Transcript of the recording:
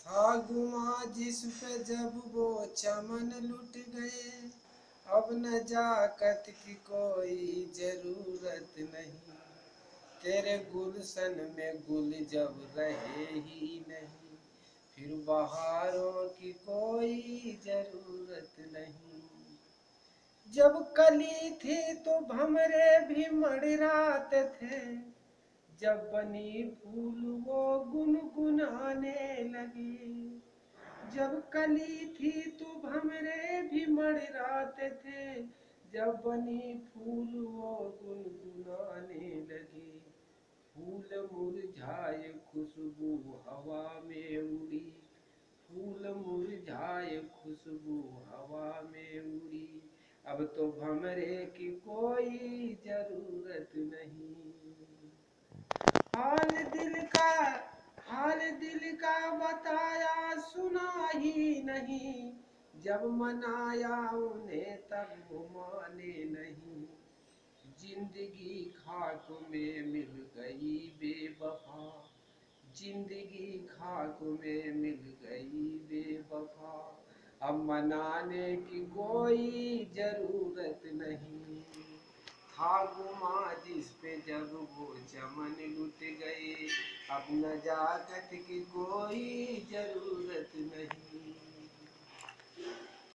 था गुमा जिस पे जब वो चमन लुट गए, अब नजाकत की कोई जरूरत नहीं। तेरे गुलशन में गुल जब रहे ही नहीं, फिर बहारों की कोई जरूरत नहीं। जब कली थी तो भंवरे भी मडराते थे, जब बनी फूल वो गुनगुनाने लगी। जब कली थी तो भंवरे भी मडराते थे, जब बनी फूल वो गुनगुनाने लगी। फूल मुरझाए खुशबू हवा में उड़ी, फूल मुरझाए खुशबू हवा में उड़ी। अब तो भंवरे की कोई जरूरत नहीं। हाल दिल का हाल दिल का बताया सुना ही नहीं, जब मनाया उन्हें तब वो माने नहीं। जिंदगी खाक में मिल गई बेवफा, जिंदगी खाक में मिल गई बेवफा। अब मनाने की कोई जरूरत नहीं। था गुमा जिस पे जब वो चमन लुट गए, अब नजाकत की कोई जरूरत नहीं।